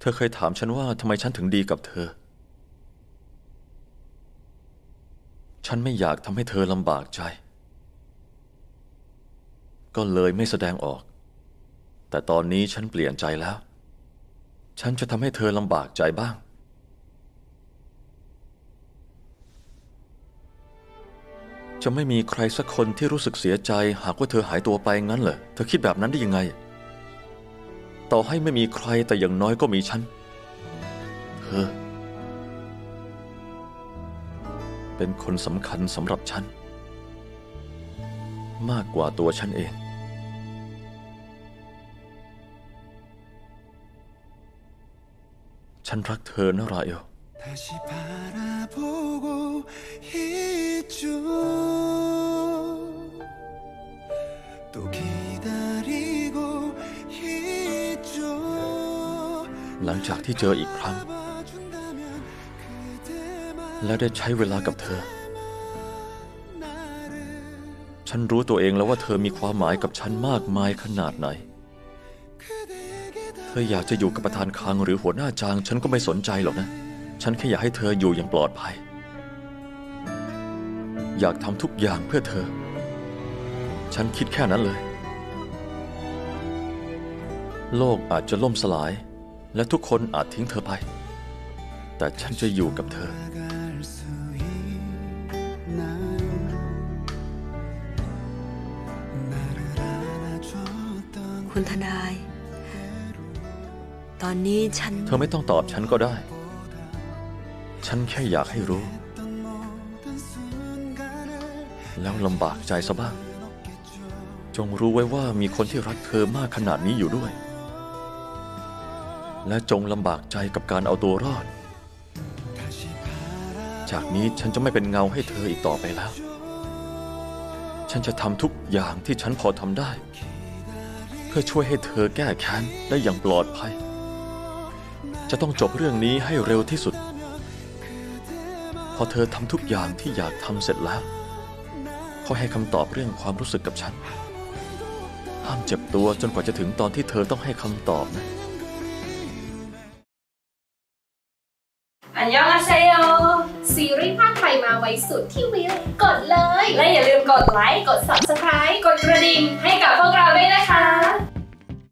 ธอเคยถามฉันว่าทำไมฉันถึงดีกับเธอฉันไม่อยากทำให้เธอลำบากใจก็เลยไม่แสดงออกแต่ตอนนี้ฉันเปลี่ยนใจแล้วฉันจะทำให้เธอลำบากใจบ้างจะไม่มีใครสักคนที่รู้สึกเสียใจหากว่าเธอหายตัวไปงั้นเหรอเธอคิดแบบนั้นได้ยังไงต่อให้ไม่มีใครแต่อย่างน้อยก็มีฉันเธอเป็นคนสำคัญสำหรับฉันมากกว่าตัวฉันเองฉันรักเธอนะราเอลหลังจากที่เจออีกครั้งและได้ใช้เวลากับเธอฉันรู้ตัวเองแล้วว่าเธอมีความหมายกับฉันมากมายขนาดไหนเธออยากจะอยู่กับประธานคังหรือหัวหน้าจางฉันก็ไม่สนใจหรอกนะฉันแค่อยากให้เธออยู่อย่างปลอดภัยอยากทำทุกอย่างเพื่อเธอฉันคิดแค่นั้นเลยโลกอาจจะล่มสลายและทุกคนอาจทิ้งเธอไปแต่ฉันจะอยู่กับเธอคุณทนายตอนนี้เธอไม่ต้องตอบฉันก็ได้ฉันแค่อยากให้รู้แล้วลำบากใจซะบ้างจงรู้ไว้ว่ามีคนที่รักเธอมากขนาดนี้อยู่ด้วยและจงลำบากใจกับการเอาตัวรอดจากนี้ฉันจะไม่เป็นเงาให้เธออีกต่อไปแล้วฉันจะทำทุกอย่างที่ฉันพอทำได้เพื่อช่วยให้เธอแก้แค้นได้อย่างปลอดภัยจะต้องจบเรื่องนี้ให้เร็วที่สุดพอเธอทำทุกอย่างที่อยากทำเสร็จแล้วเขาให้คำตอบเรื่องความรู้สึกกับฉันห้ามเจ็บตัวจนกว่าจะถึงตอนที่เธอต้องให้คำตอบนะอันยองอาเซโยซีรีส์ภาคไทยมาไว้สุดที่วิวกดเลยและอย่าลืมกดไลค์กด Subscribe กดกระดิ่งให้กับพวกเราด้วยนะคะ